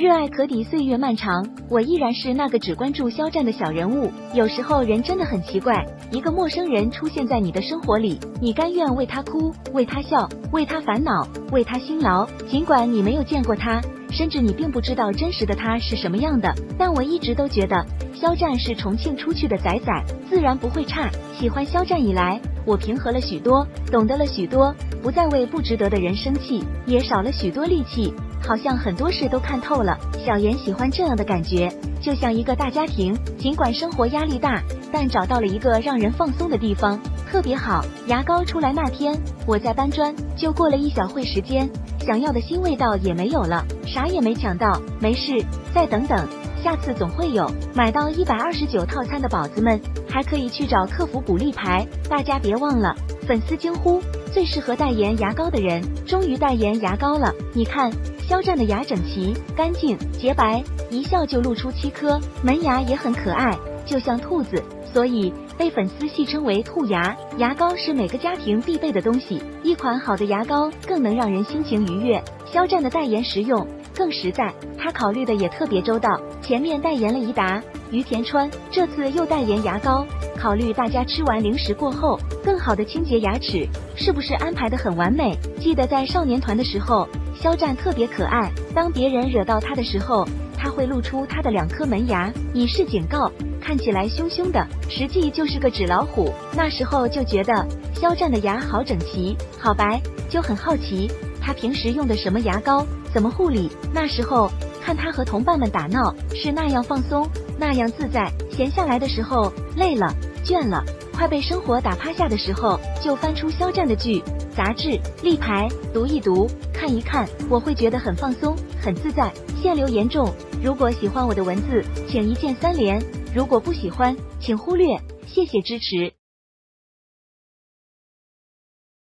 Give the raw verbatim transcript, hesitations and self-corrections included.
热爱可抵岁月漫长，我依然是那个只关注肖战的小人物。有时候人真的很奇怪，一个陌生人出现在你的生活里，你甘愿为他哭，为他笑，为他烦恼，为他辛劳，尽管你没有见过他，甚至你并不知道真实的他是什么样的。但我一直都觉得肖战是重庆出去的仔仔，自然不会差。喜欢肖战以来，我平和了许多，懂得了许多，不再为不值得的人生气，也少了许多戾气，好像很多事都看透了。小妍喜欢这样的感觉，就像一个大家庭，尽管生活压力大，但找到了一个让人放松的地方，特别好。牙膏出来那天，我在搬砖，就过了一小会时间，想要的新味道也没有了，啥也没抢到，没事，再等等，下次总会有。买到一百二十九套餐的宝子们，还可以去找客服补立牌，大家别忘了。粉丝惊呼，最适合代言牙膏的人终于代言牙膏了。你看肖战的牙整齐、干净、洁白，一笑就露出七颗，门牙也很可爱，就像兔子，所以被粉丝戏称为兔牙。牙膏是每个家庭必备的东西，一款好的牙膏更能让人心情愉悦。肖战的代言实用更实在，他考虑的也特别周到，前面代言了宜达、于田川，这次又代言牙膏，考虑大家吃完零食过后更好的清洁牙齿，是不是安排的很完美？记得在少年团的时候，肖战特别可爱，当别人惹到他的时候，他会露出他的两颗门牙，以示警告，看起来凶凶的，实际就是个纸老虎。那时候就觉得肖战的牙好整齐，好白，就很好奇他平时用的什么牙膏，怎么护理。那时候看他和同伴们打闹，是那样放松，那样自在。闲下来的时候，累了、倦了，快被生活打趴下的时候，就翻出肖战的剧、杂志、立牌，读一读，看一看，我会觉得很放松，很自在。限流严重，如果喜欢我的文字，请一键三连；如果不喜欢，请忽略。谢谢支持。